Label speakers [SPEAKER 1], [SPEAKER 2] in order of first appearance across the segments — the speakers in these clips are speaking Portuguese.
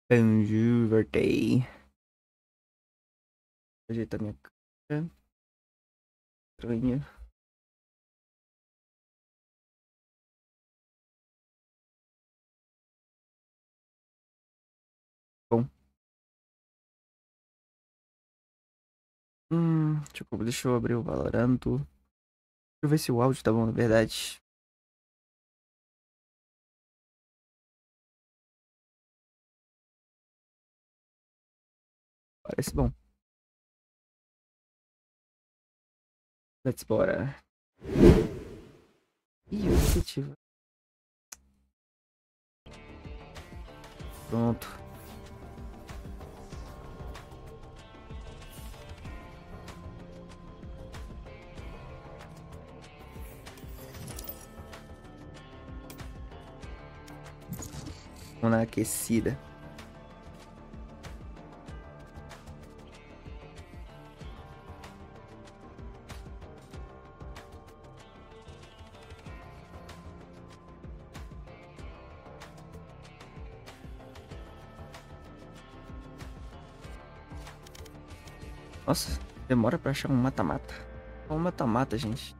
[SPEAKER 1] Bonjour, voltei. Ajeitar minha câmera. Estranha. Bom. Deixa eu abrir o Valoranto. Deixa eu ver se o áudio tá bom, na verdade. Parece bom. Let's bora. Ih, objetiva. Pronto. Vamos na aquecida. Nossa, demora pra achar um mata-mata. Um mata-mata, gente.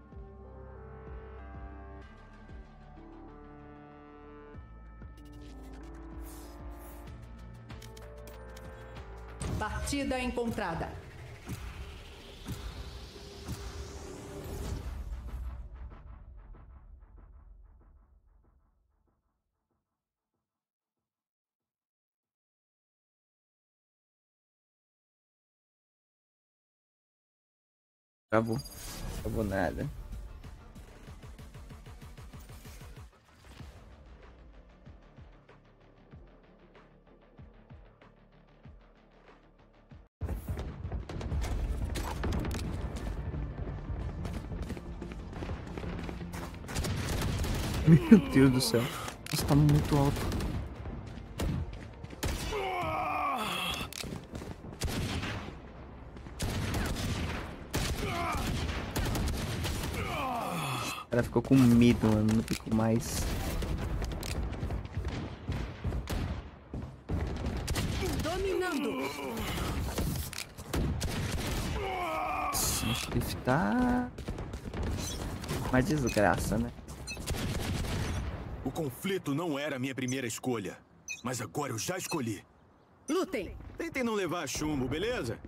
[SPEAKER 2] Partida encontrada.
[SPEAKER 1] Travou. Travou nada. Meu Deus do céu. Nossa, tá muito alto. O cara ficou com medo, mano. Não ficou mais.
[SPEAKER 2] Dominando.
[SPEAKER 1] Sim, Shift tá. Uma desgraça, né?
[SPEAKER 3] O conflito não era a minha primeira escolha, mas agora eu já escolhi.
[SPEAKER 2] Lutem.
[SPEAKER 3] Tentem não levar chumbo, beleza?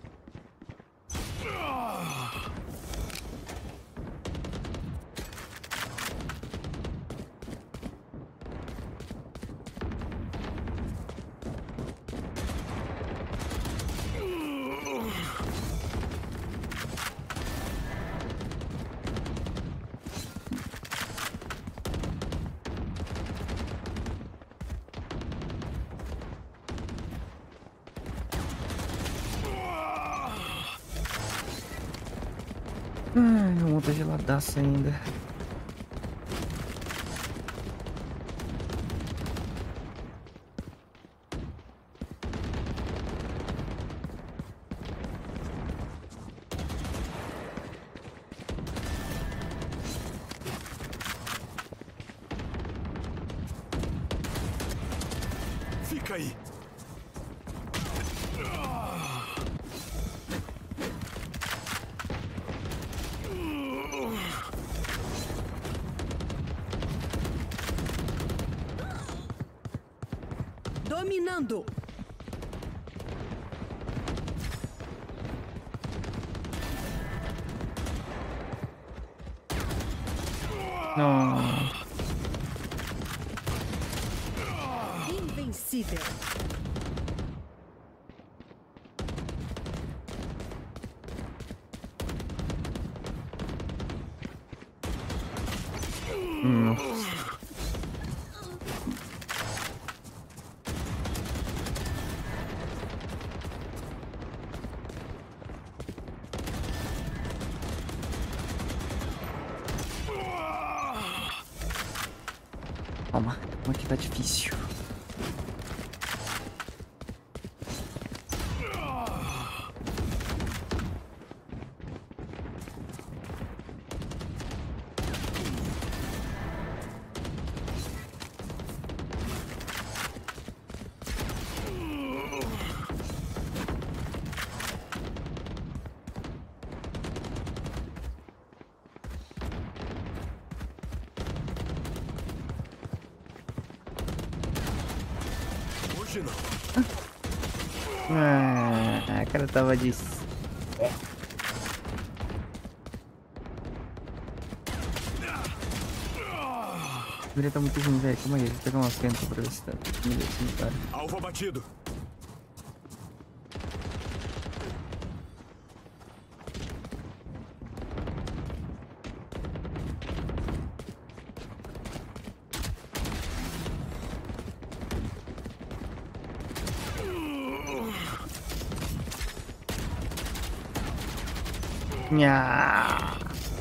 [SPEAKER 1] Ai, uma tá geladaça ainda.
[SPEAKER 3] Fica aí.
[SPEAKER 2] Dominando.
[SPEAKER 1] Não.
[SPEAKER 2] Invencível.
[SPEAKER 1] Nossa. Calma, calma que tá difícil.
[SPEAKER 3] fugir, não.
[SPEAKER 1] Ah, a cara tava de... Ele tá muito ruim, velho. Calma aí, vou pegar uma fenta pra ver se tá... Cara.
[SPEAKER 3] Alvo abatido.
[SPEAKER 1] Nha.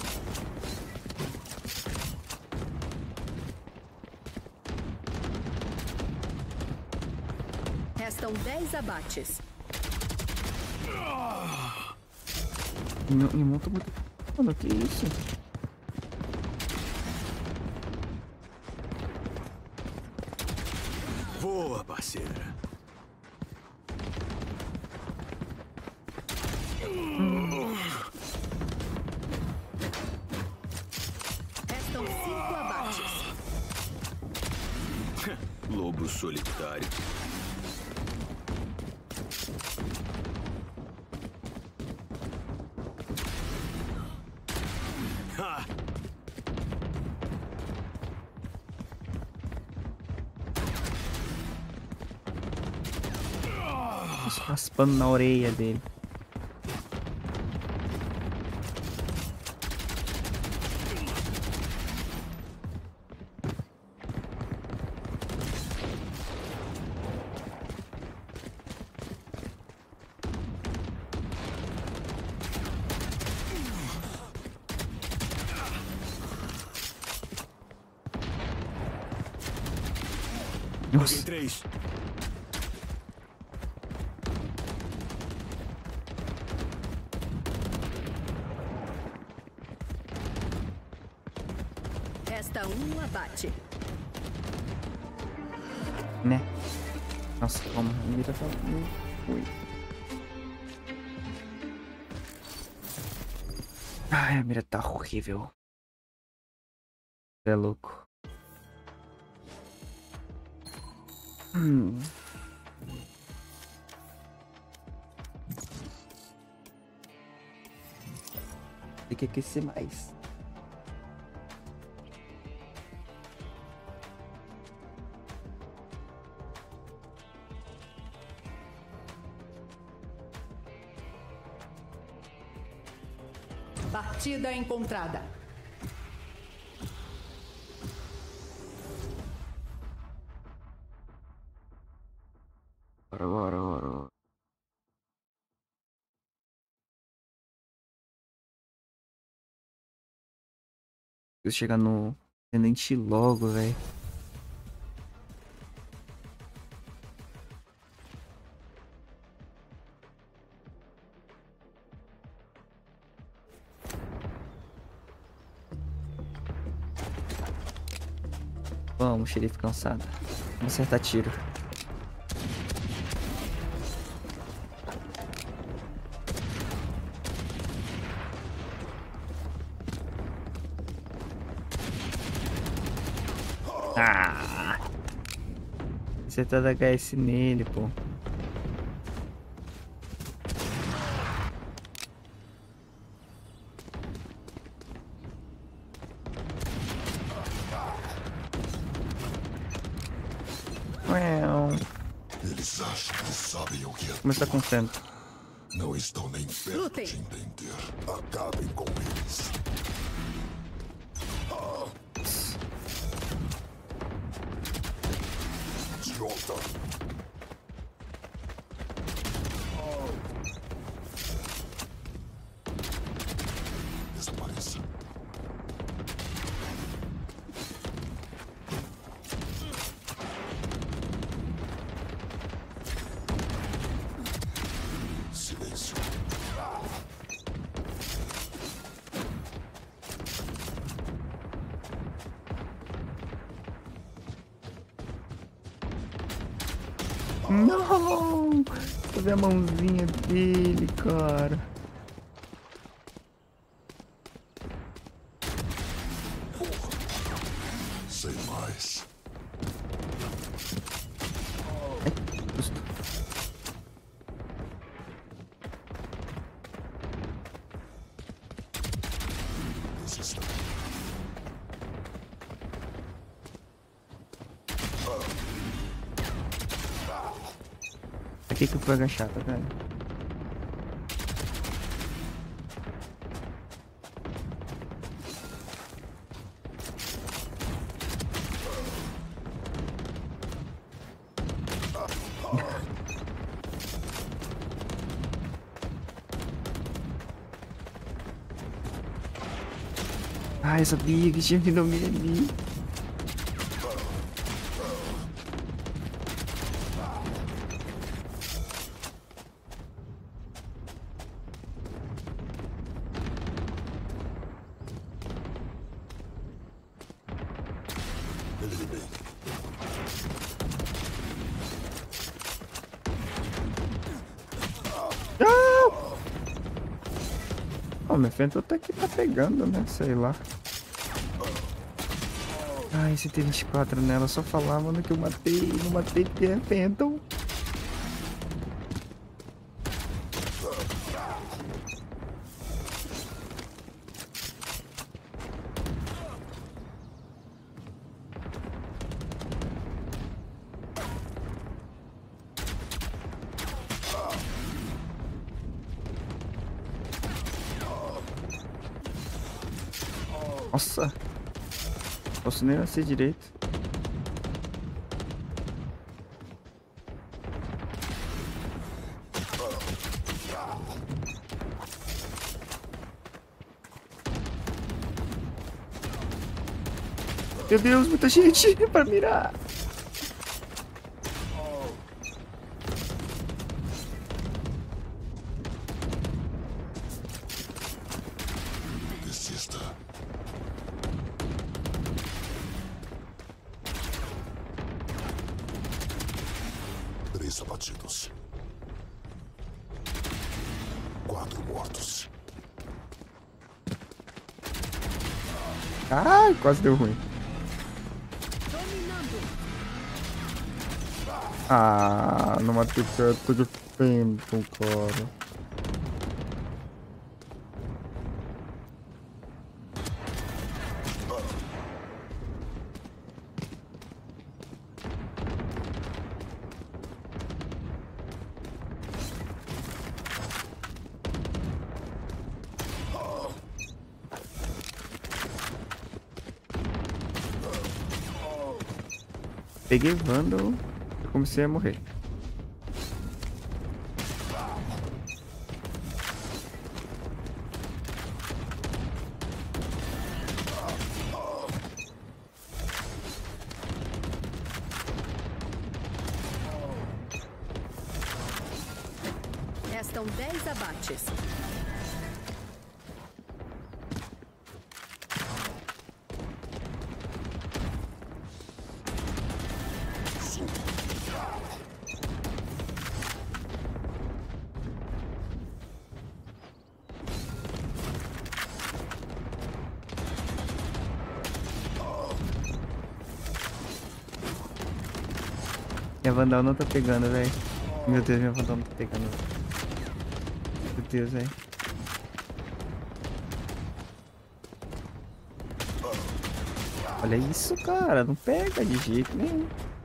[SPEAKER 2] Restam 10 abates.
[SPEAKER 1] Meu tá muito... Mano, que isso?
[SPEAKER 3] Boa, parceira.
[SPEAKER 2] Restam 5 abates.
[SPEAKER 3] Lobo solitário. Ha!
[SPEAKER 1] Raspando na orelha dele.
[SPEAKER 3] Peguei
[SPEAKER 1] Nossa.
[SPEAKER 3] 3.
[SPEAKER 2] Resta 1 abate.
[SPEAKER 1] Né? Nossa, calma. A mira tá... Ui. Ai, a mira tá horrível. É louco. Tem que aquecer mais.
[SPEAKER 2] Partida encontrada.
[SPEAKER 1] Bora. Preciso chegar no tenente logo, velho. Vamos, xerife cansado. Vamos acertar tiro. Ah! Você tá da HS nele, pô.
[SPEAKER 4] Eles acham que sabem o que é.
[SPEAKER 1] Como está com fome?
[SPEAKER 4] Não estão nem perto
[SPEAKER 2] Lutem.
[SPEAKER 4] de entender. Acabem com eles. Idiota. Desapareça. Silêncio.
[SPEAKER 1] Não! Deixa eu ver a mãozinha dele, cara.
[SPEAKER 4] Sem mais.
[SPEAKER 1] que eu fui agachar, tá vendo? Ai, eu sabia que tinha vindo alguém ali.
[SPEAKER 4] Eliminei.
[SPEAKER 1] Ó, meu Fenton até que tá pegando, né? Sei lá. Ai, esse T24 nela, só falava que eu matei, não matei porque é Fenton. Nossa, posso nem nascer direito. Meu Deus, muita gente pra mirar.
[SPEAKER 4] Desista. Três abatidos. 4 mortos.
[SPEAKER 1] Ai, quase deu ruim.
[SPEAKER 2] Dominando.
[SPEAKER 1] Ah, não matei perto de Fenton, cara. Peguei Vandal e comecei a morrer.
[SPEAKER 2] Restam 10 abates.
[SPEAKER 1] Minha Vandal não tá pegando, velho. Meu Deus, minha Vandal não tá pegando. Meu Deus, velho. Olha isso, cara. Não pega de jeito nenhum.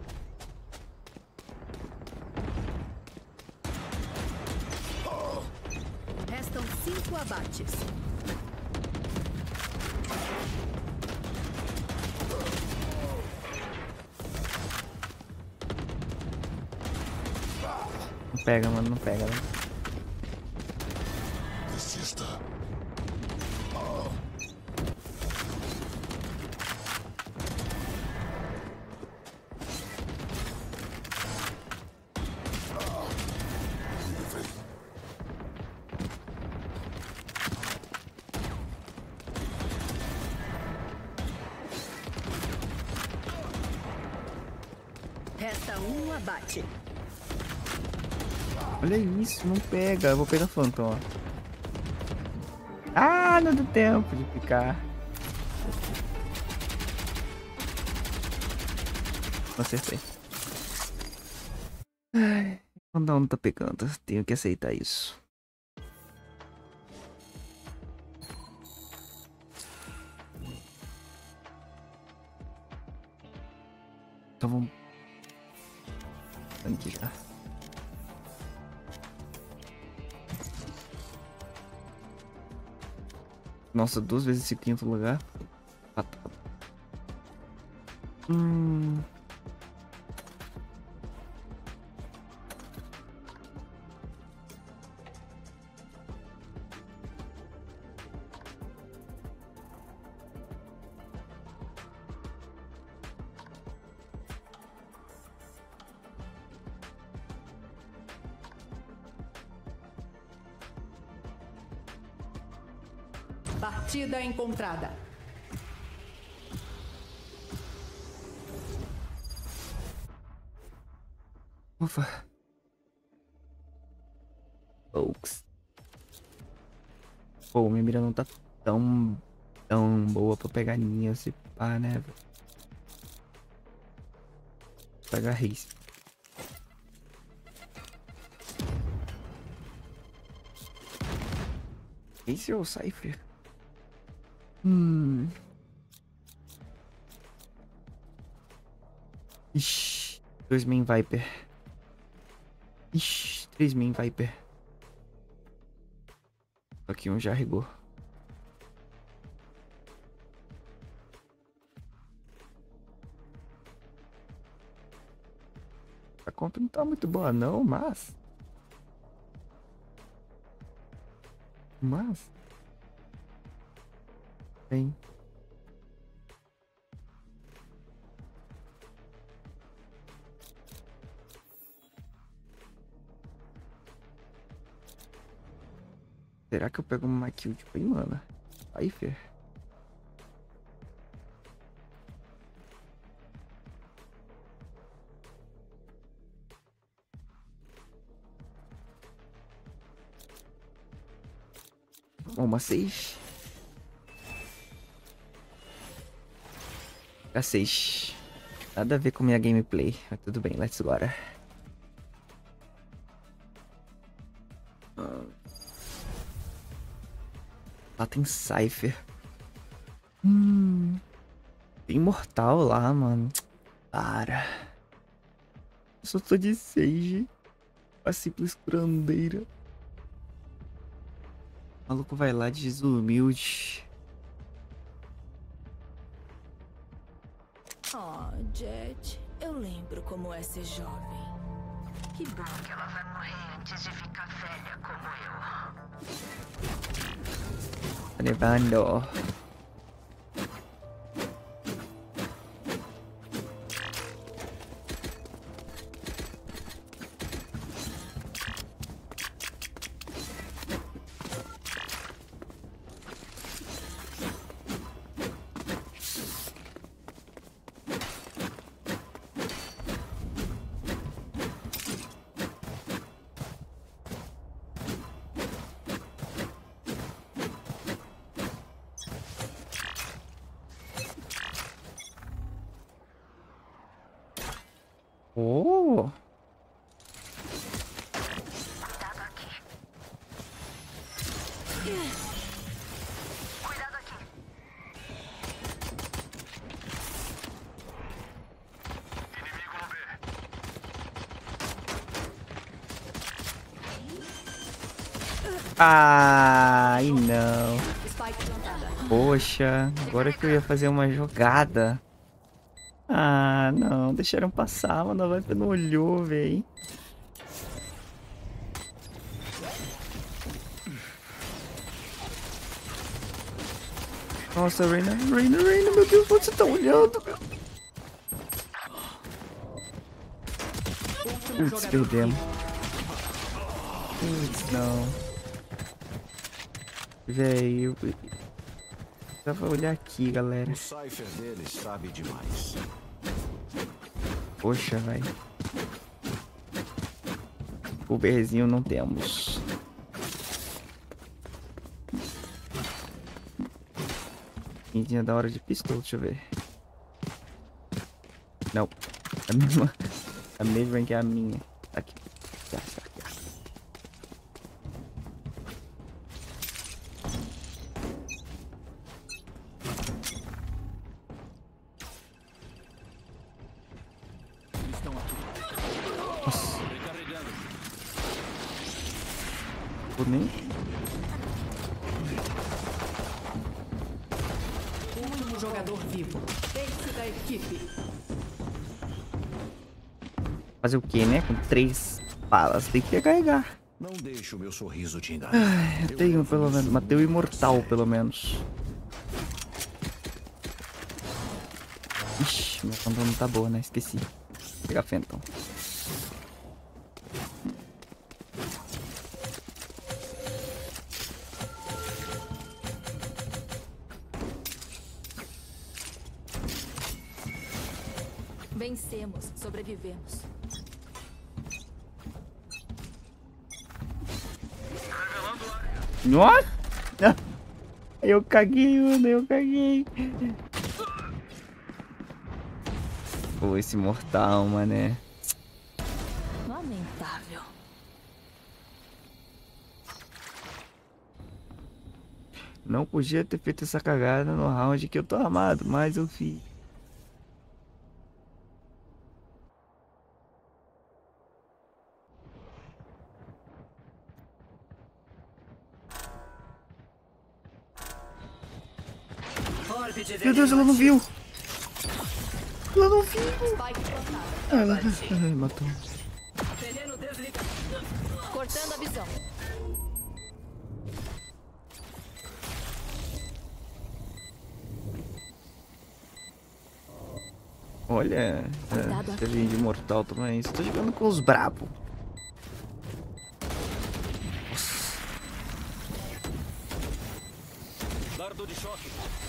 [SPEAKER 2] Restam 5 abates.
[SPEAKER 1] Não pega, mano. Não pega, né?
[SPEAKER 4] Desista. Livrei.
[SPEAKER 2] Resta 1 abate.
[SPEAKER 1] Olha isso, não pega. Eu vou pegar Phantom, ó. Ah, não deu tempo de picar. Não acertei. Ai, não tá pegando. Tenho que aceitar isso. Então vamos... Aqui já. Nossa, 2 vezes esse quinto lugar. Patado.
[SPEAKER 2] Partida encontrada.
[SPEAKER 1] Ufa. Folks. Pô, minha mira não tá tão boa pra pegar ninha se pá, né, velho? Pega Raze. Esse é o Cypher. Ixi, 2 main Viper. Ixi, 3 main Viper. Aqui um já regou. A conta não tá muito boa não, mas... Bem... Será que eu pego uma kill tipo aí, mano? Aí, Fer. Uma 6. A 6. Nada a ver com minha gameplay. Mas tudo bem, let's go. Lá tem Cypher. Tem Imortal lá, mano. Para. Eu só tô de Sage. A simples curandeira. O maluco vai lá de desumilde.
[SPEAKER 5] Oh, Jet, eu lembro como é ser jovem. Que bom que ela vai morrer antes de ficar velha como eu.
[SPEAKER 1] Tá levando. Oh!
[SPEAKER 5] Cuidado aqui. Cuidado aqui.
[SPEAKER 3] Inimigo no B.
[SPEAKER 1] Ai, não.
[SPEAKER 2] Spike plantada.
[SPEAKER 1] Poxa, agora que eu ia fazer uma jogada. Ah, não. Deixaram passar, mano. Vai não olhou, véi. Nossa, Reina, meu Deus, você tá olhando, meu. Putz, perdemos. Putz, não. Véi, eu vou olhar aqui, galera.
[SPEAKER 6] O Cypher deles sabe demais.
[SPEAKER 1] Poxa, véi. O berzinho não temos. Quinzinha da hora de pistola, deixa eu ver. Não. A mesma que a minha. Aqui. Aqui. Nossa. Nem.
[SPEAKER 2] jogador vivo. Ace da equipe.
[SPEAKER 1] Fazer o que, né? Com 3 balas. Tem que recarregar.
[SPEAKER 6] Não deixe o meu sorriso te enganar.
[SPEAKER 1] Ai, eu tenho pelo menos. Matei o imortal, pelo menos. Ixi, minha conta não tá boa, né? Esqueci. Vou pegar Phantom.
[SPEAKER 5] Vencemos, sobrevivemos.
[SPEAKER 1] Nossa! Eu caguei, mano, eu caguei. Pô, esse mortal, mané.
[SPEAKER 5] Lamentável.
[SPEAKER 1] Não podia ter feito essa cagada no round que eu tô armado, mas eu fiz. Meu Deus, ela não viu. Ela não viu.
[SPEAKER 2] Spike plantada.
[SPEAKER 1] Ela matou.
[SPEAKER 5] Cortando a visão.
[SPEAKER 1] Olha, esse joguinho de mortal também. Estou jogando com os brabo.
[SPEAKER 3] Dardo de choque.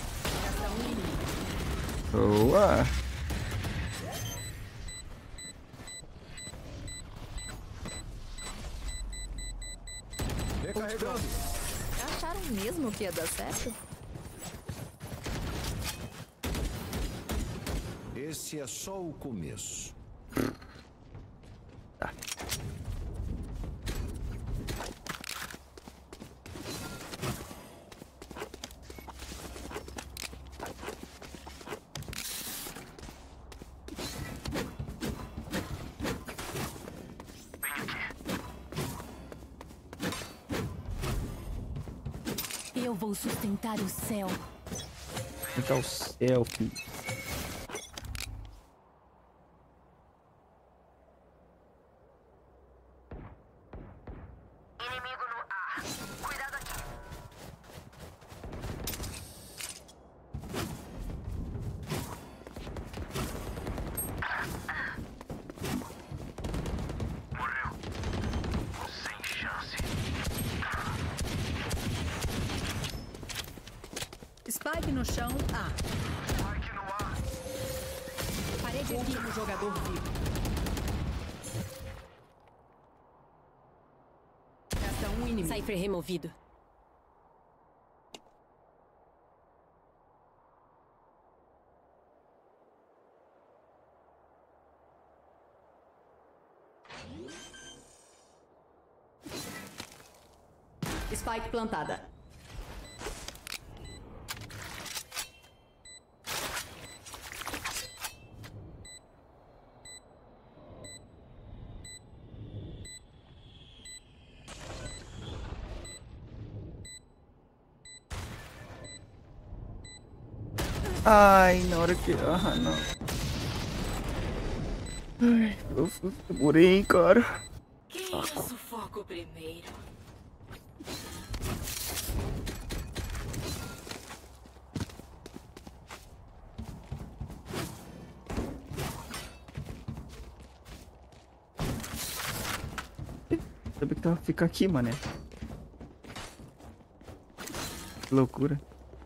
[SPEAKER 1] Boa.
[SPEAKER 6] Recarregando.
[SPEAKER 5] Acharam mesmo que ia dar certo?
[SPEAKER 6] Esse é só o começo.
[SPEAKER 1] Tá.
[SPEAKER 5] Eu vou sustentar o céu.
[SPEAKER 1] Ficar o selfie.
[SPEAKER 2] Spike no chão, A. Parede último jogador vivo. Resta um inimigo.
[SPEAKER 5] Cypher removido.
[SPEAKER 2] Spike plantada.
[SPEAKER 1] Ai, na hora que... Ah, não. Ai, eu demorei, cara.
[SPEAKER 5] Quem eu sufoco primeiro?
[SPEAKER 1] Sabia que tava ficar aqui, mané. Que loucura.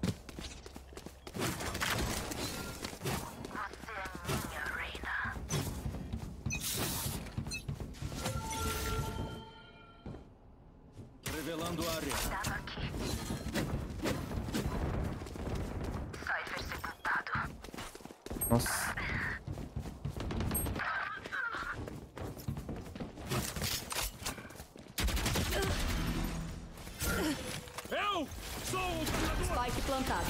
[SPEAKER 3] Revelando área.
[SPEAKER 1] Nossa.
[SPEAKER 3] Eu sou o
[SPEAKER 2] Spike plantado.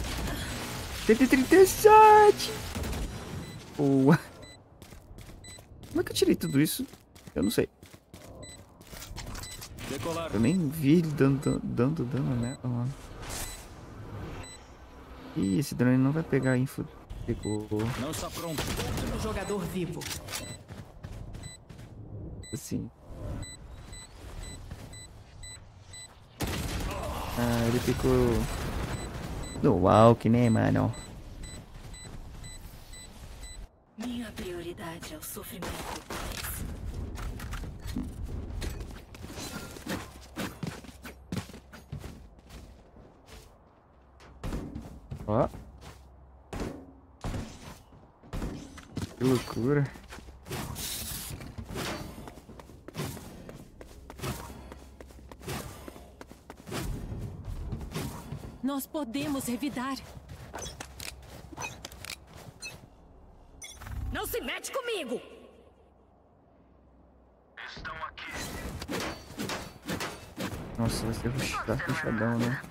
[SPEAKER 1] 137! Boa. Como é que eu tirei tudo isso? Eu não sei.
[SPEAKER 3] decolar.
[SPEAKER 1] Eu nem vi ele dando dano, né? Ó. Ih, esse drone não vai pegar info. Pegou.
[SPEAKER 6] Não está pronto.
[SPEAKER 2] Último jogador vivo.
[SPEAKER 1] Assim. Ah, ele ficou do walk, né, mano?
[SPEAKER 5] Minha prioridade é o sofrimento deles.
[SPEAKER 1] Ó. Que loucura.
[SPEAKER 5] Nós podemos revidar. Não se mete comigo!
[SPEAKER 1] Nossa, vai ser tá fechadão, né?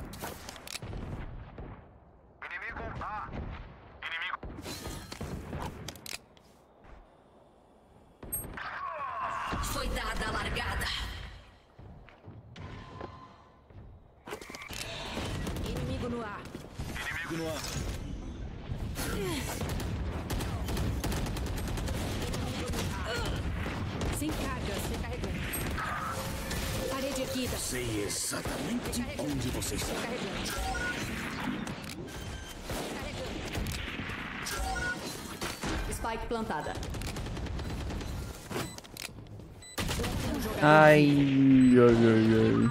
[SPEAKER 5] Foi dada a largada. Inimigo no ar.
[SPEAKER 6] Inimigo no ar.
[SPEAKER 5] Sem cargas, recarregando. Parede erguida.
[SPEAKER 6] Sei exatamente onde você está.
[SPEAKER 2] Spike plantada.
[SPEAKER 1] Ai, ai.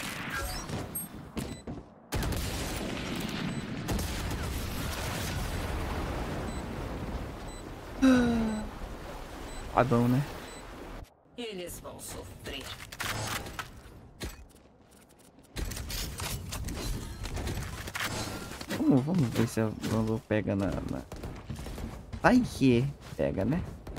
[SPEAKER 1] Tá bom, né?
[SPEAKER 5] Eles vão sofrer.
[SPEAKER 1] Vamos ver se a Lulu pega na... Vai que pega, né?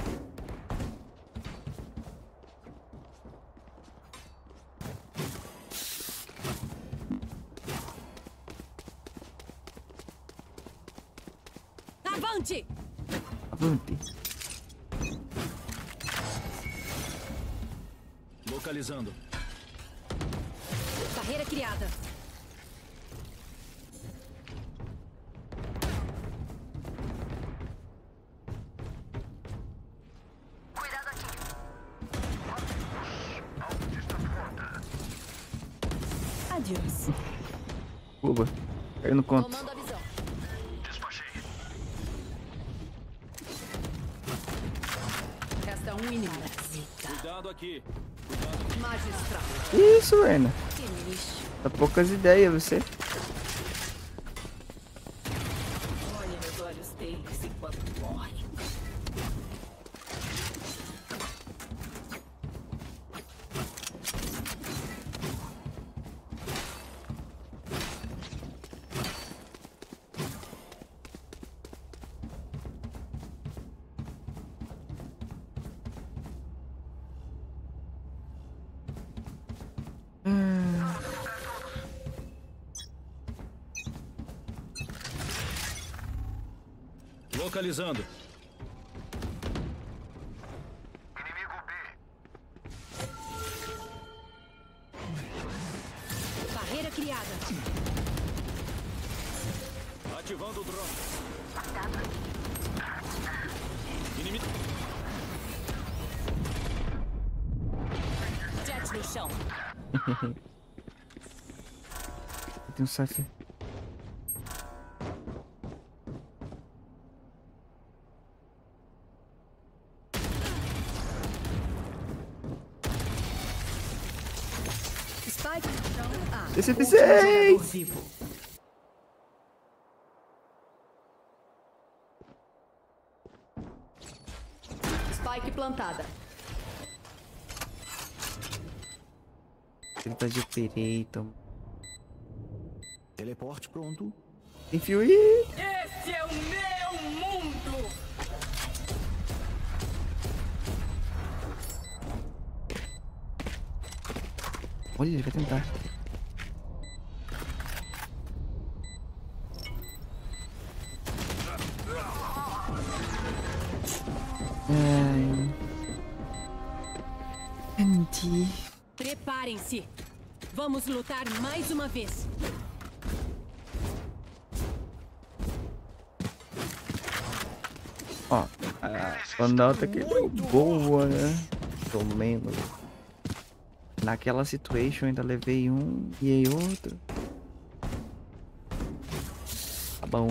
[SPEAKER 5] Avante!
[SPEAKER 1] Avante.
[SPEAKER 6] Localizando.
[SPEAKER 5] Barreira criada. Adeus.
[SPEAKER 1] Boba. Caiu no conto.
[SPEAKER 2] Tomando a visão. Resta um inimigo.
[SPEAKER 6] Cuidado aqui.
[SPEAKER 2] Magistral.
[SPEAKER 1] Isso, Ana.
[SPEAKER 5] Que lixo.
[SPEAKER 1] Tá poucas ideias, você.
[SPEAKER 5] Olhe nos olhos deles enquanto morrem.
[SPEAKER 6] Localizando.
[SPEAKER 5] Barreira criada.
[SPEAKER 6] Ativando o drone. Inimigo.
[SPEAKER 5] Jet no chão.
[SPEAKER 1] Tem um safe.
[SPEAKER 2] Spike no chão. Ah,
[SPEAKER 1] 66.
[SPEAKER 2] último jogador vivo. Spike plantada.
[SPEAKER 1] Ele tá de direito.
[SPEAKER 6] Teleporte pronto.
[SPEAKER 1] Enfio aí.
[SPEAKER 5] Esse é o meu mundo!
[SPEAKER 1] Olha, ele vai tentar. Ai. Andy.
[SPEAKER 5] Preparem-se. Vamos lutar mais uma vez.
[SPEAKER 1] Ó, a Vandalta que deu boa, né? Pelo menos. Naquela situation ainda levei um e aí outro. Tá bom.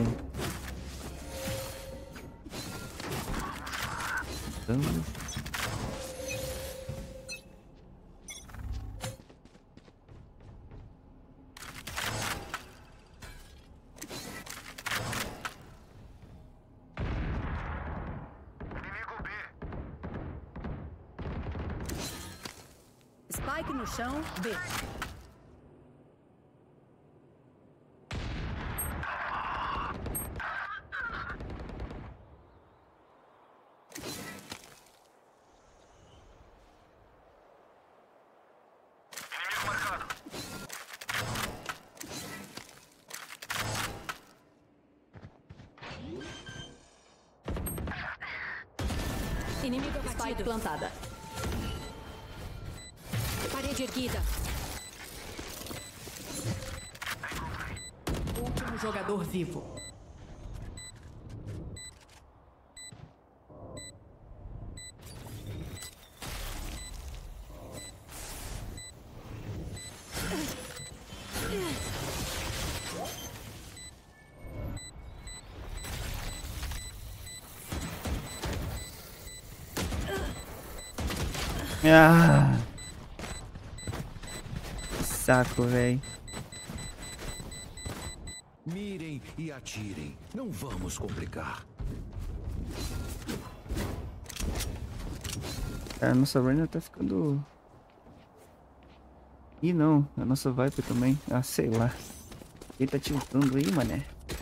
[SPEAKER 1] Vamos.
[SPEAKER 2] Spike no chão, B.
[SPEAKER 5] Inimigo
[SPEAKER 2] Spike
[SPEAKER 5] abatido.
[SPEAKER 2] plantada.
[SPEAKER 5] Parede erguida.
[SPEAKER 2] Último jogador vivo.
[SPEAKER 1] Ah. Que saco, velho.
[SPEAKER 7] Mirem e atirem. Não vamos complicar.
[SPEAKER 1] A nossa Reyna tá ficando... Ih, não. A nossa Viper também. Ah, sei lá. Quem tá tiltando aí, mané?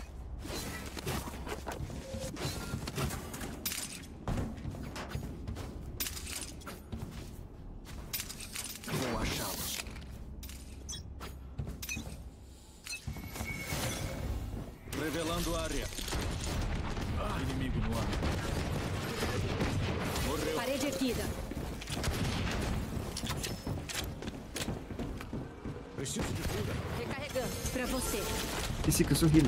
[SPEAKER 7] Vou achá-los.
[SPEAKER 6] Revelando área. Inimigo no ar. Morreu.
[SPEAKER 5] Parede erguida.
[SPEAKER 7] Preciso de cura.
[SPEAKER 5] Recarregando. Pra você.
[SPEAKER 1] Esse que eu sou healer.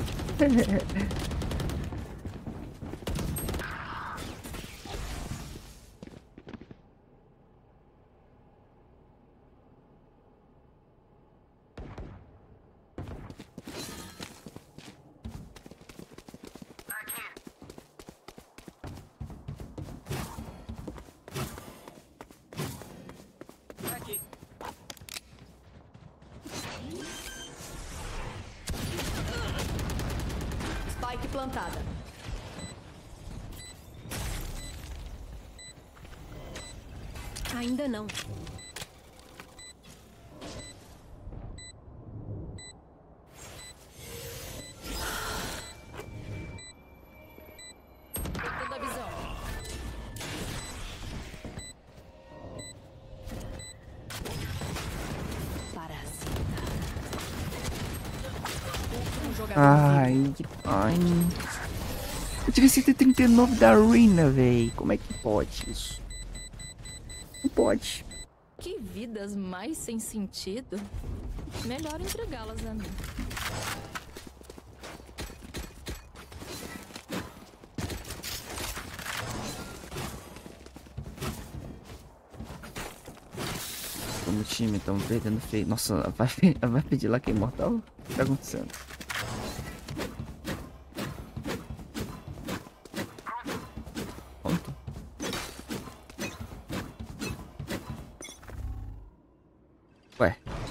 [SPEAKER 2] Spike plantada.
[SPEAKER 5] Ainda não. Perdendo a visão. Parasita.
[SPEAKER 2] Último jogador
[SPEAKER 1] Ai, ai. Eu tive 139 da Reyna, véi. Como é que pode isso? Não pode.
[SPEAKER 5] Que vidas mais sem sentido. Melhor entregá-las a mim.
[SPEAKER 1] Como time, estamos perdendo feio. Nossa, vai pedir lá que é imortal? O que tá acontecendo? Pronto. Ué.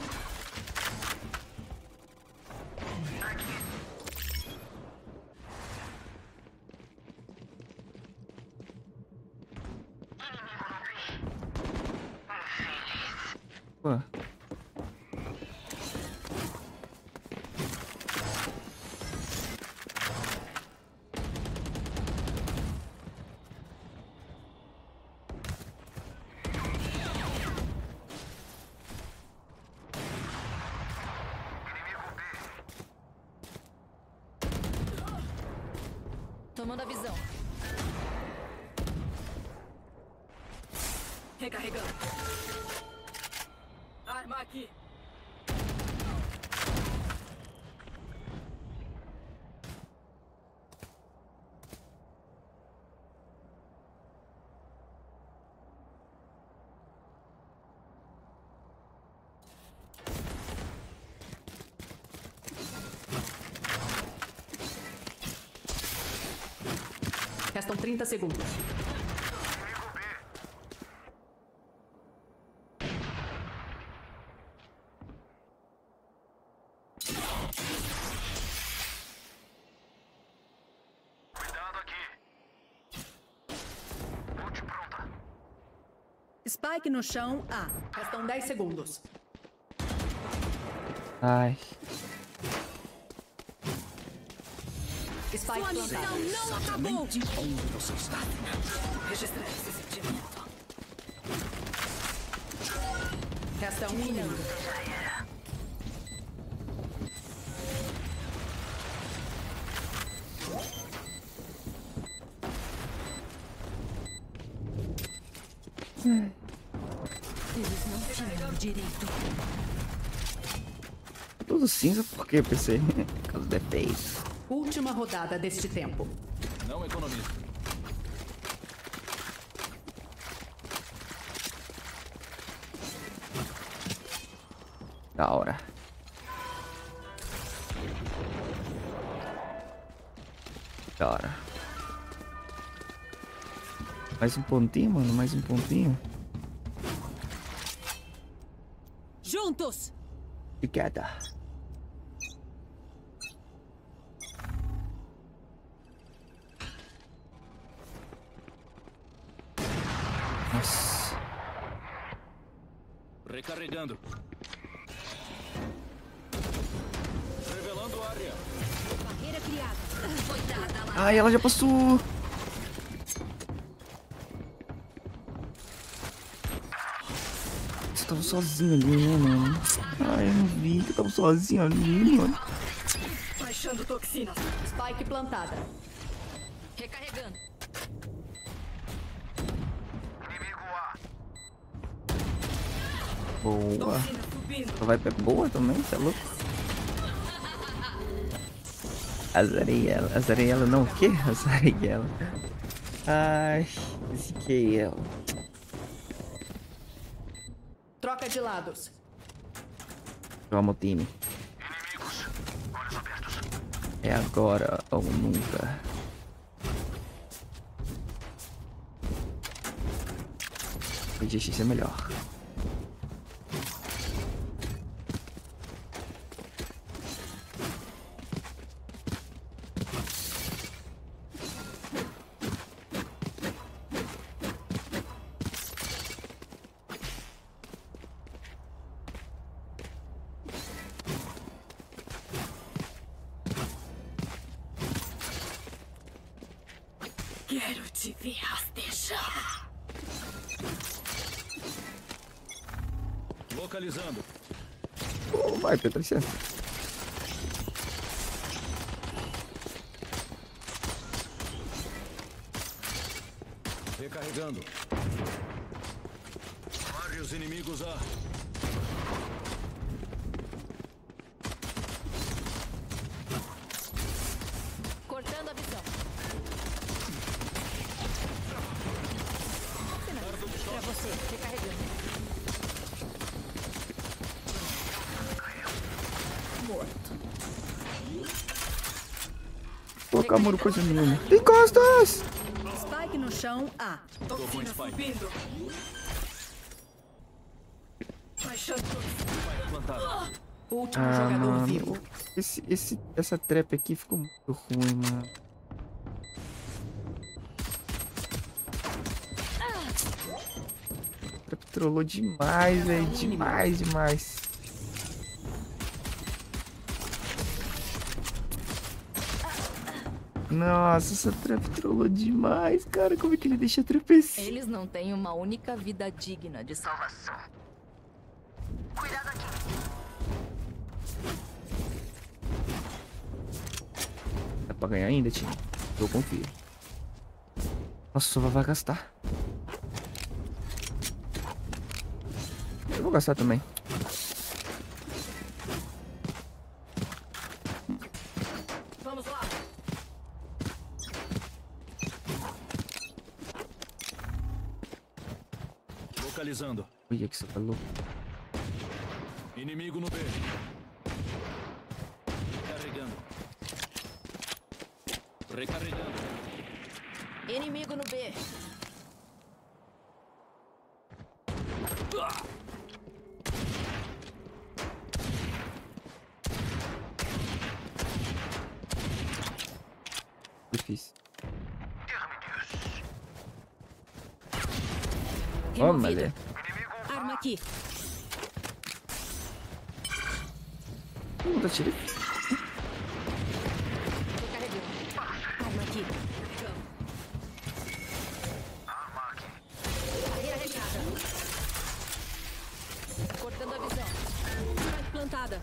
[SPEAKER 1] Ué.
[SPEAKER 5] Tomando a visão.
[SPEAKER 2] Recarregando. Arma aqui. Restam 30 segundos. Spike no chão, A. Restam 10 segundos.
[SPEAKER 1] Ai.
[SPEAKER 2] Spike plantada.
[SPEAKER 5] Não acabou!
[SPEAKER 7] Onde você está?
[SPEAKER 5] Registrar esse sentimento.
[SPEAKER 2] Resta um inimigo.
[SPEAKER 5] Eles não tinham direito.
[SPEAKER 1] Tudo cinza por quê, PC? Por causa do defeito.
[SPEAKER 2] Última rodada deste tempo.
[SPEAKER 6] Não economiza.
[SPEAKER 1] Da hora. Da hora. Mais um pontinho, mano. Mais um pontinho.
[SPEAKER 5] Juntos!
[SPEAKER 1] Together. Nossa.
[SPEAKER 6] Recarregando. Revelando área.
[SPEAKER 5] Barreira criada. Foi dada lá.
[SPEAKER 1] Ai, ela já passou. Você tava sozinho ali, né, mano? Ai, eu não vi que eu tava sozinho ali, mano.
[SPEAKER 5] Baixando toxinas.
[SPEAKER 2] Spike plantada.
[SPEAKER 5] Recarregando.
[SPEAKER 1] Boa.
[SPEAKER 5] Toxina subindo.
[SPEAKER 1] Vai pra boa também, tá louco? Azarei ela. Azarei ela não, o quê? Azarei ela. Ai, ziquei ela.
[SPEAKER 2] Troca de lados.
[SPEAKER 1] Vamos, time. É agora ou nunca. O GX é melhor.
[SPEAKER 5] Quero te ver rastejar.
[SPEAKER 6] Localizando.
[SPEAKER 1] Oh, vai, Patrícia.
[SPEAKER 6] Recarregando. Vários inimigos A.
[SPEAKER 5] Cortando a visão. Pra você, recarregando. Morto.
[SPEAKER 1] Colocar muro coisa nenhuma. Tem costas!
[SPEAKER 2] Spike no chão, A.
[SPEAKER 6] Tô com Spike.
[SPEAKER 5] Subindo. Baixando toxinas.
[SPEAKER 6] Spike plantado.
[SPEAKER 2] Último
[SPEAKER 1] Ah,
[SPEAKER 2] jogador
[SPEAKER 1] mano.
[SPEAKER 2] vivo.
[SPEAKER 1] Essa trap aqui ficou muito ruim, mano. A trap trollou demais, velho. Demais, demais. Nossa, essa trap trollou demais, cara. Como é que ele deixa a trap assim?
[SPEAKER 5] Eles não têm uma única vida digna de salvação. Cuidado aqui.
[SPEAKER 1] Dá pra ganhar ainda, time? Eu confio. Nossa, só vai gastar. Eu vou gastar também.
[SPEAKER 2] Vamos lá.
[SPEAKER 6] Localizando.
[SPEAKER 1] Olha que você tá louco.
[SPEAKER 6] Inimigo no B. Recarregando. Recarregando.
[SPEAKER 5] Inimigo no B.
[SPEAKER 1] Difícil.
[SPEAKER 5] Removida.
[SPEAKER 1] Olha.
[SPEAKER 5] Arma aqui.
[SPEAKER 1] Tá tirando.
[SPEAKER 5] Tô carregando. Arma aqui. Barreira recarregada. Cortando a visão. Spike plantada.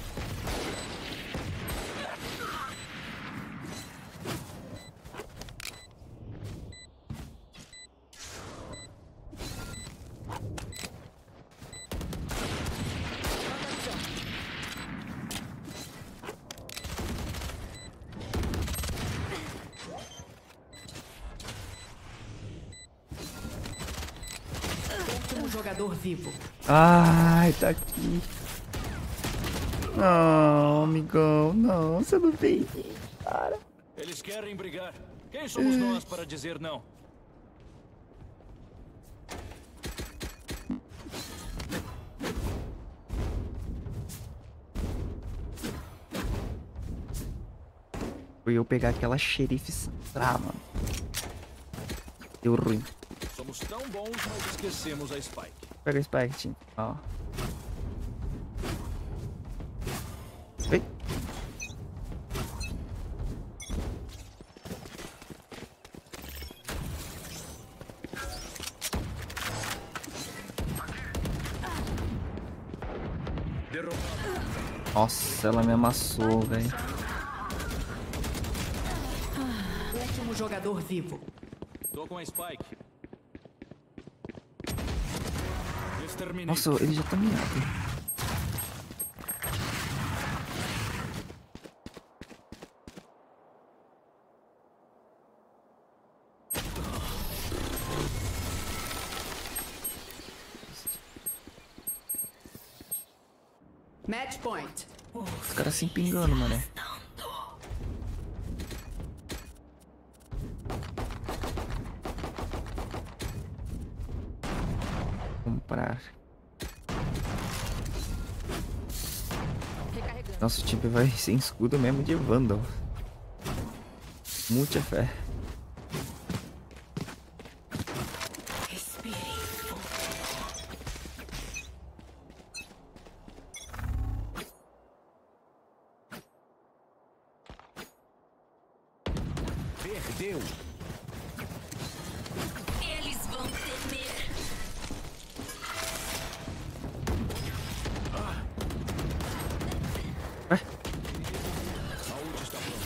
[SPEAKER 2] Último jogador vivo.
[SPEAKER 1] Ai, tá aqui. Não, amigão. Não, você não vem. Para.
[SPEAKER 6] Eles querem brigar. Quem somos nós para dizer não?
[SPEAKER 1] Foi eu pegar aquela xerife central, mano. Deu ruim.
[SPEAKER 6] Somos tão bons, mas esquecemos a Spike.
[SPEAKER 1] Pega o Spike, Tim. Ó. Vem. Nossa, ela me amassou, velho.
[SPEAKER 2] Último jogador vivo.
[SPEAKER 6] Tô com a Spike. Exterminei.
[SPEAKER 1] Nossa, ele já tá miado.
[SPEAKER 2] Match point.
[SPEAKER 1] Os caras se empingando, mano. Comprar.
[SPEAKER 5] Recarregando.
[SPEAKER 1] Nosso time vai sem escudo mesmo de Vandal. Muita fé.
[SPEAKER 5] Respire.
[SPEAKER 7] Perdeu.
[SPEAKER 5] Eles vão temer.
[SPEAKER 6] A ult está pronta.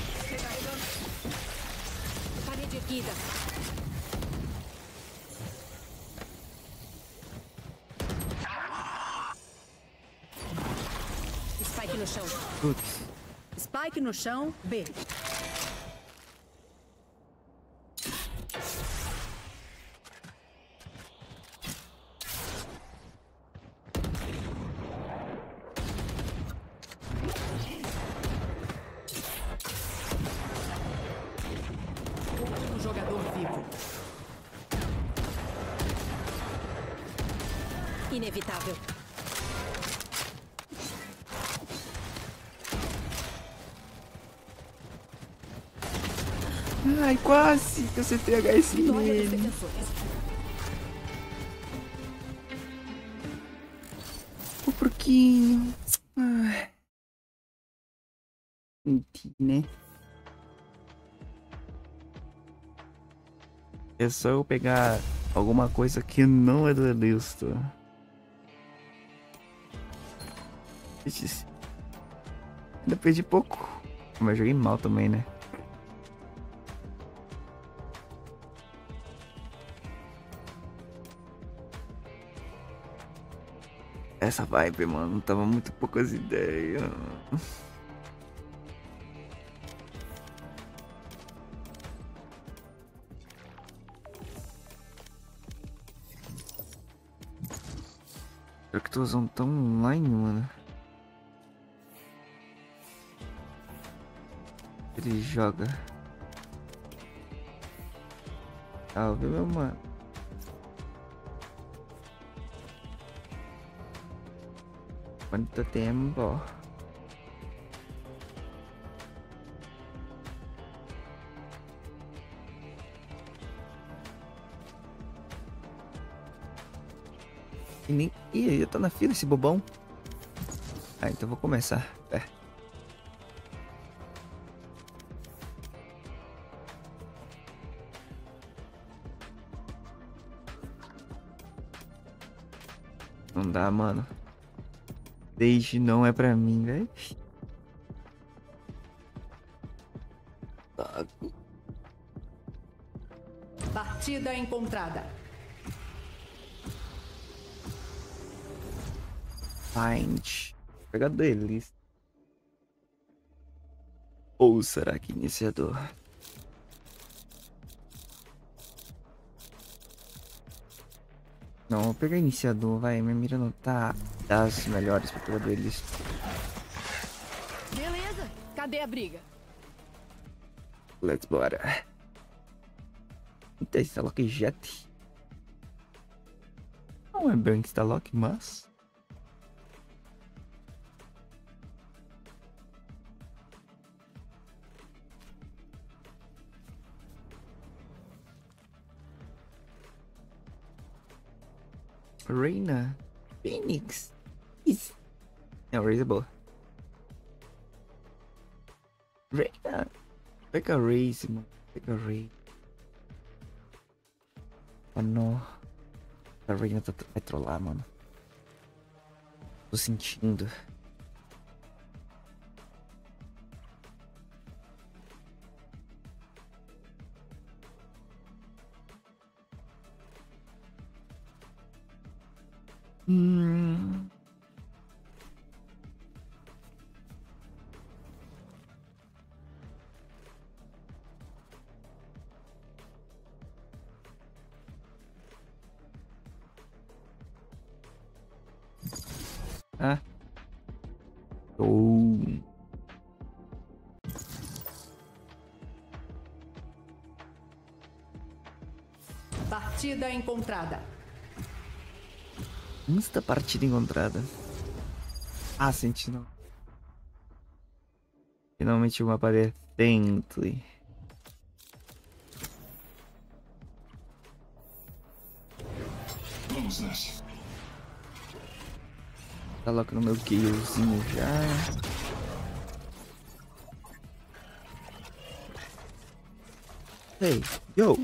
[SPEAKER 5] Parede erguida. Spike no chão.
[SPEAKER 1] Putz.
[SPEAKER 2] Spike no chão, B. Último jogador vivo.
[SPEAKER 5] Inevitável.
[SPEAKER 1] Ai, quase que eu acertei HS
[SPEAKER 5] Vitória dos
[SPEAKER 1] nele.
[SPEAKER 5] defensores.
[SPEAKER 1] O porquinho. Ai. Senti, né? É só eu pegar alguma coisa que não é da lista. Ixi, ainda perdi pouco. Mas eu joguei mal também, né? Essa vibe, mano, tava muito poucas ideias. Pior que tô usando tão online, mano. Ele joga. Salve, meu mano. Quanto tempo? E nem... Ih, eu tô na fila esse bobão. Ah, então eu vou começar. É. Não dá, mano. Desde não é pra mim, velho.
[SPEAKER 2] Partida encontrada.
[SPEAKER 1] Find. Pegar deles. Ou será que iniciador? Não, vou pegar iniciador, vai. Minha mira não tá das melhores pra pegar deles.
[SPEAKER 2] Beleza. Cadê a briga?
[SPEAKER 1] Let's bora. Eita, Starlock Jet. Não é bem Starlock, mas... Reina, Phoenix, is erasable. Reina, pega a Raze, mano. Pega a Raze. Oh não. A Reina vai trollar, mano. Tô sentindo. Ah. Oh.
[SPEAKER 2] Partida encontrada.
[SPEAKER 1] Insta partida encontrada. Ah, sentinela. Finalmente uma decente.
[SPEAKER 4] Vamos nessa.
[SPEAKER 1] Coloca no meu killzinho já. Hey, yo!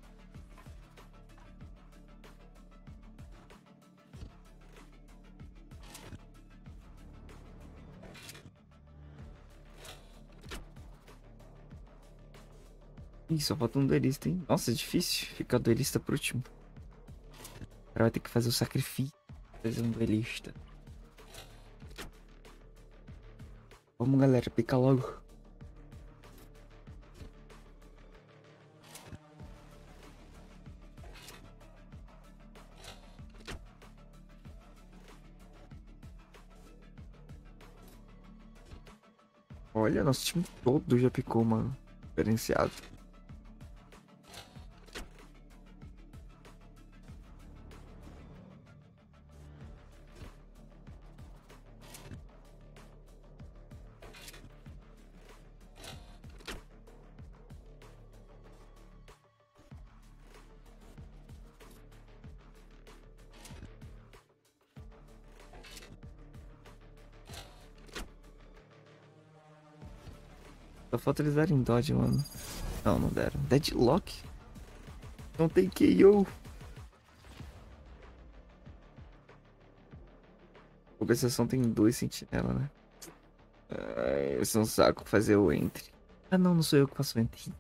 [SPEAKER 1] Ih, só falta um duelista, hein? Nossa, é difícil ficar duelista por último. O cara vai ter que fazer o sacrifício pra fazer um duelista. Vamos, galera, pica logo. Olha, nosso time todo já picou, mano. Diferenciado. Só falta eles darem dodge, mano. Não, não deram. Deadlock? Não tem KO. Compensação tem 2 sentinelas, né? Ai, isso é um saco fazer o entry. Ah, não, não sou eu que faço o entry.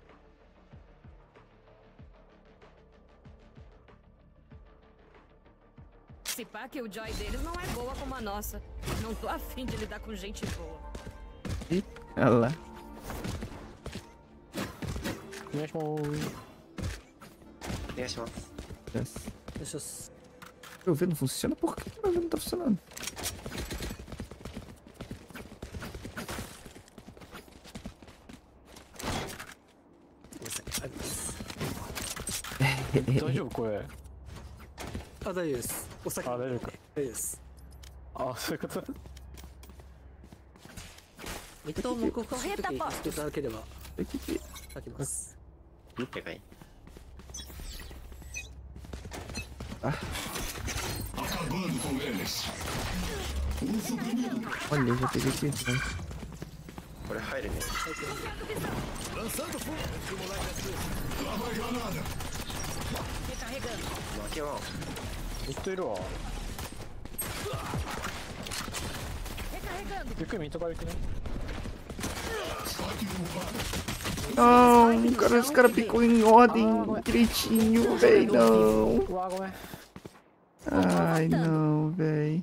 [SPEAKER 8] Se pá que o Joy deles não é boa como a nossa. Não tô afim de lidar com gente boa.
[SPEAKER 1] Ih, olha lá. Yes. Meu V não funciona? Por que meu V não tá funcionando?
[SPEAKER 9] 大丈夫これ。
[SPEAKER 10] あ、大丈夫です。お酒。
[SPEAKER 9] あ、大丈夫か。
[SPEAKER 10] 大丈夫です。
[SPEAKER 9] あ、そういうこと。
[SPEAKER 10] 一等目を欲しい時に貸していただければ炊きます。
[SPEAKER 4] Acabando com eles. Uso oprimido.
[SPEAKER 1] Olha, eu já peguei aqui, né?
[SPEAKER 11] これ入るね。
[SPEAKER 3] Lançando fogo.
[SPEAKER 4] Lá vai granada.
[SPEAKER 8] Recarregando.
[SPEAKER 11] 負けは。
[SPEAKER 9] ずっといるわ。
[SPEAKER 8] Recarregando.
[SPEAKER 9] ゆっくりミートバル行くね。
[SPEAKER 1] Não, cara, os caras picou em ordem direitinho, véi, não.
[SPEAKER 9] うわ、ごめん。
[SPEAKER 1] Ai, não, véi.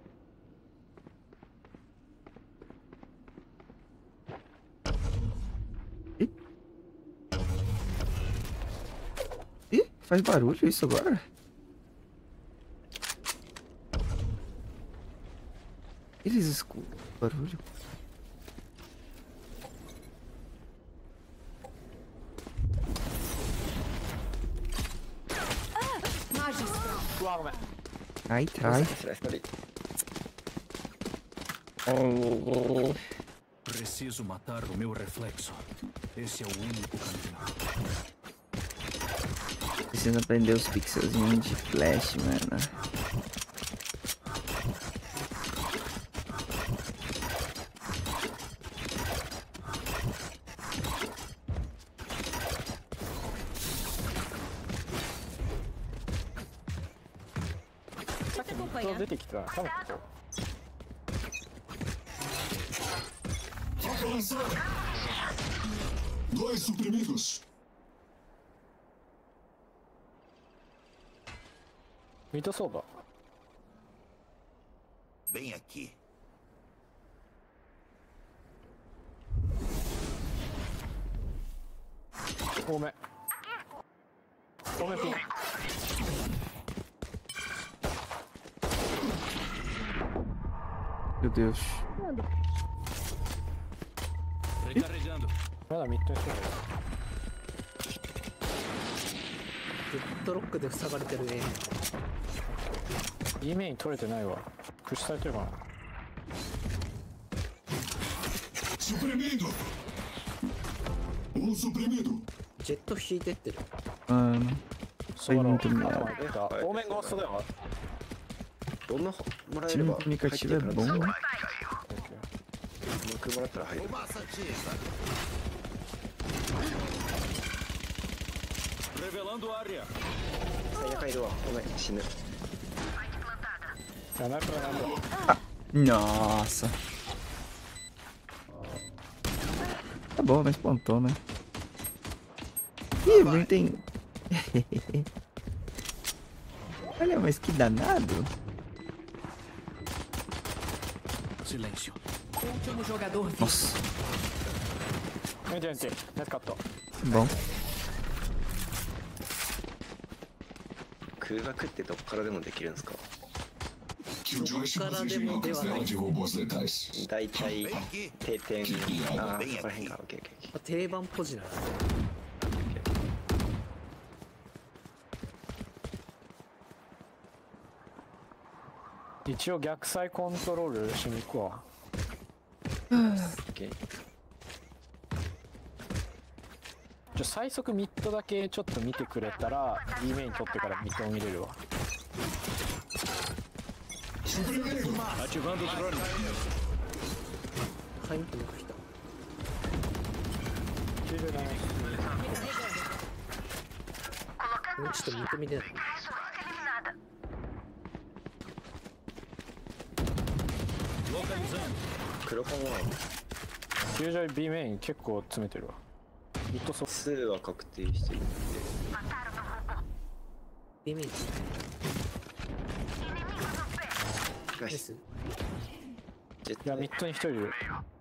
[SPEAKER 1] Ih, faz barulho isso agora? Eles escutam o barulho. Ai, trai. Oh.
[SPEAKER 6] Preciso matar o meu reflexo. Esse é o único caminho.
[SPEAKER 1] Preciso aprender os pixelzinhos de flash, mano.
[SPEAKER 9] Tô 出てきた。多分ここ。
[SPEAKER 4] Faca lançada. 2 suprimidos.
[SPEAKER 9] ミート相場。
[SPEAKER 3] Vem aqui.
[SPEAKER 9] 多め。多めピン。
[SPEAKER 1] Meu Deus.
[SPEAKER 6] Recarregando.
[SPEAKER 9] まだミッドにしてる。
[SPEAKER 10] デッドロックで塞がれてるね。
[SPEAKER 9] E メイン取れてないわ。プッシュされてるかな。
[SPEAKER 4] Suprimido. Um suprimido.
[SPEAKER 10] ジェット引いてってる。
[SPEAKER 1] Mano. Foi muito merda.
[SPEAKER 9] 多めゴーストだよ。
[SPEAKER 11] どんなもらえれ
[SPEAKER 1] Time
[SPEAKER 11] ば
[SPEAKER 1] comunicativo é bom, né?
[SPEAKER 11] 僕もらったら入る。
[SPEAKER 6] Revelando área.
[SPEAKER 11] 最悪いるわ。ごめん、死ぬ。
[SPEAKER 9] Já não é pra nada.
[SPEAKER 1] Nossa. Tá bom, mas pontou, né? Ih, não tem... Olha, mas que danado.
[SPEAKER 6] Silêncio.
[SPEAKER 2] Último jogador vivo.
[SPEAKER 1] Nossa.
[SPEAKER 9] Mediante, net cut.
[SPEAKER 1] Bom.
[SPEAKER 11] 空爆ってどっからでもできるんですか？
[SPEAKER 4] Killjoy chama castela de robôs letais.
[SPEAKER 11] 大体定点。ああ、そこら辺か。オッケーオッケー。
[SPEAKER 10] 定番っぽじない。
[SPEAKER 9] 一応逆サイコントロールしに行くわ。最速ミッドだけちょっと見てくれたら B メイン取ってからミッドを見れるわ。
[SPEAKER 6] Ativando o drone.
[SPEAKER 10] ハイミットも来た。ちょっと見てみてない。
[SPEAKER 11] 黒コンは
[SPEAKER 9] キルジョイ B メイン結構詰めてるわ。ミッドソ
[SPEAKER 11] 2は確定してるんで。
[SPEAKER 10] B メイン。
[SPEAKER 11] ナイス。
[SPEAKER 9] いやミッドに1人いる。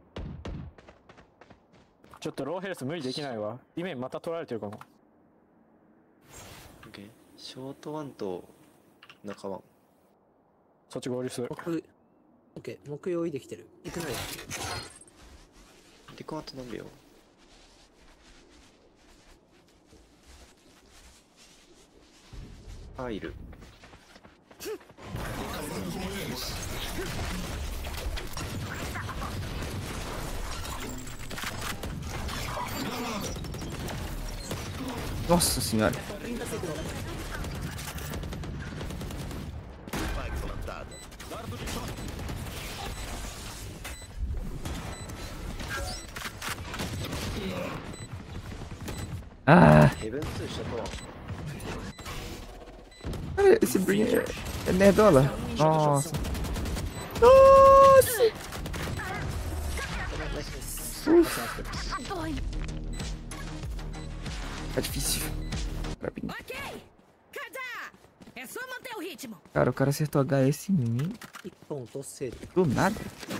[SPEAKER 9] ちょっとローヘルス無理できないわ。B メインまた取られてるかも。
[SPEAKER 11] オッケー。ショートワンと中ワン。
[SPEAKER 9] そっち合流する。
[SPEAKER 10] オッケー、木曜いできてる。行くない。
[SPEAKER 11] リコンあと何秒？ 入る。
[SPEAKER 1] Nossa senhora. Ah! Cara, esse Brin é nerdola. Nossa. Nossa! Tá difícil. Pra mim.
[SPEAKER 8] Ok! Cada! É só manter o ritmo.
[SPEAKER 1] Cara, o cara acertou HS em mim.
[SPEAKER 10] 一本とせる
[SPEAKER 1] Do nada.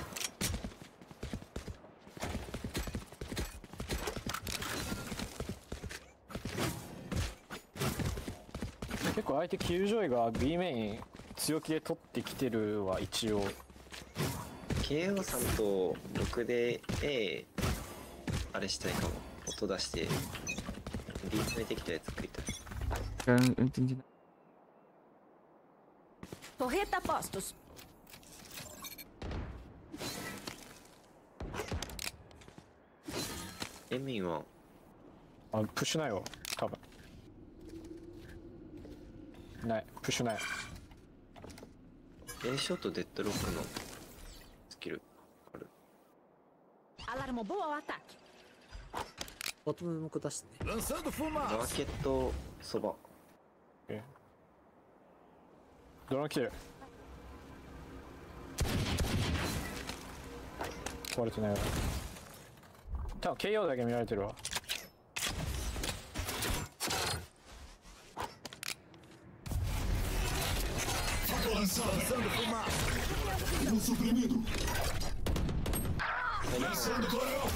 [SPEAKER 9] 結構相手キルジョイが B メイン強気で取ってきてるは一応
[SPEAKER 11] KO さんと僕で A あれしたいかも。音出して B 詰めてきたやつ作りたい。
[SPEAKER 1] Cara, eu não entendi nada.
[SPEAKER 5] Torreta postos.
[SPEAKER 11] エミンは
[SPEAKER 9] あプッシュないよ多分ないプッシュない
[SPEAKER 11] A ショットデッドロックのスキルある。
[SPEAKER 5] Alarmou boa ao ataque.
[SPEAKER 10] ボトムも出してね
[SPEAKER 3] Lançando
[SPEAKER 11] マ
[SPEAKER 3] fumaça.
[SPEAKER 11] ーケットそば。
[SPEAKER 9] ドローン来てる壊れてないわ多分 KO だけ見られてるわ
[SPEAKER 3] Lançando fumaça.
[SPEAKER 4] Um suprimido. Lançando coral.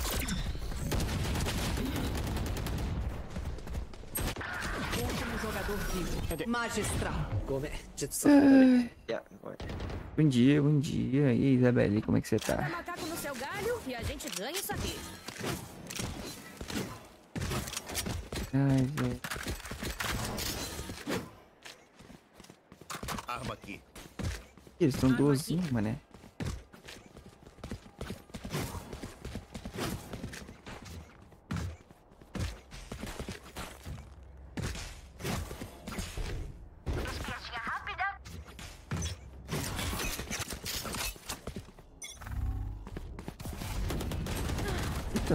[SPEAKER 2] Último jogador vivo. Magistral.
[SPEAKER 10] ごめんちょっとさ
[SPEAKER 1] Ai,
[SPEAKER 11] いや、ごめん。
[SPEAKER 1] bom dia, bom dia. E aí, Isabelle, como é que você
[SPEAKER 8] Põe
[SPEAKER 1] tá?
[SPEAKER 8] macaco no seu galho e a gente ganha isso aqui.
[SPEAKER 1] Ai, velho.
[SPEAKER 3] Arma aqui.
[SPEAKER 1] Eles estão duas em uma, né? Eita.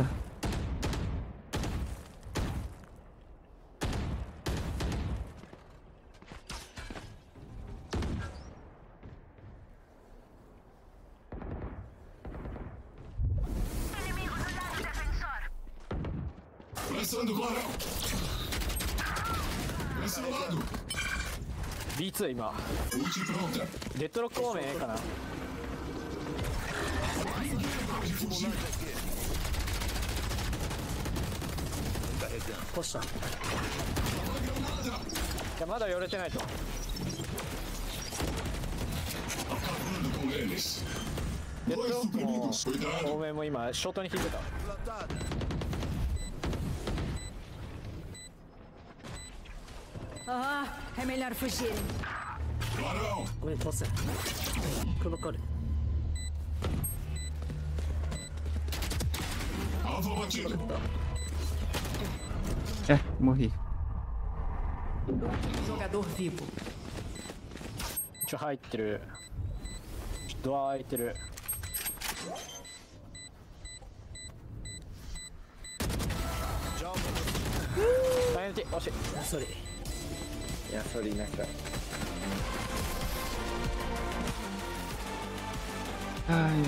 [SPEAKER 4] Lançando coral. Nesse lado.
[SPEAKER 9] B2 今
[SPEAKER 4] Ult pronta.
[SPEAKER 9] デッドロック方面ええかな
[SPEAKER 10] ポッシャー
[SPEAKER 9] いやまだ寄れてないと
[SPEAKER 4] Acabando com eles.
[SPEAKER 9] デッド
[SPEAKER 4] Dois
[SPEAKER 9] ロックも
[SPEAKER 4] suprimidos. Cuidado.
[SPEAKER 9] 方面も今ショートに引いてた
[SPEAKER 3] Plantada.
[SPEAKER 2] Ah, é melhor fugirem.
[SPEAKER 4] Coral.
[SPEAKER 10] ごめんポッセンこればっかり
[SPEAKER 4] Alvo abatido.
[SPEAKER 1] É, morri.
[SPEAKER 2] Último jogador vivo.
[SPEAKER 9] 入ってるドア開いてる大変惜しい
[SPEAKER 10] ソリ
[SPEAKER 11] いや、それいなくて。
[SPEAKER 1] Ai,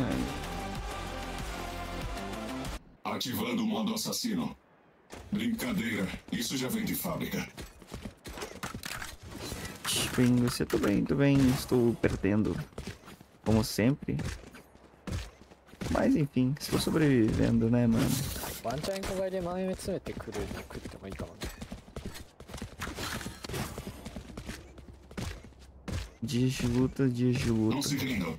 [SPEAKER 1] ai.
[SPEAKER 4] Ativando o modo assassino. Brincadeira. Isso já vem de fábrica.
[SPEAKER 1] Bem, você tô bem, tô bem. Estou perdendo. Como sempre. Mas enfim, estou sobrevivendo, né, mano?
[SPEAKER 9] ワンチャン小買いで前目詰めてくる食ってもいいかもね
[SPEAKER 1] Dias de luta, dias de luta.
[SPEAKER 4] Não se rindam.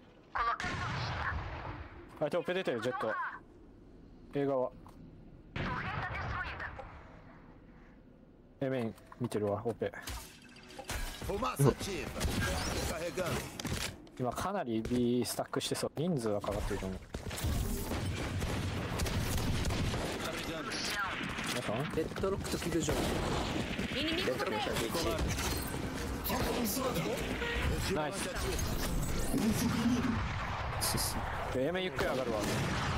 [SPEAKER 9] Vai ter o P 出てるジェット映画は A メイン見てるわ、オペ。
[SPEAKER 7] Fumaça ativa. Carregando.
[SPEAKER 9] 今かなり B スタックしてそう。人数はかかってると思う。皆さん
[SPEAKER 10] レッドロックとキルジョン。
[SPEAKER 11] レッドロック101。
[SPEAKER 9] ナイス。A メインゆっくり上がるわ。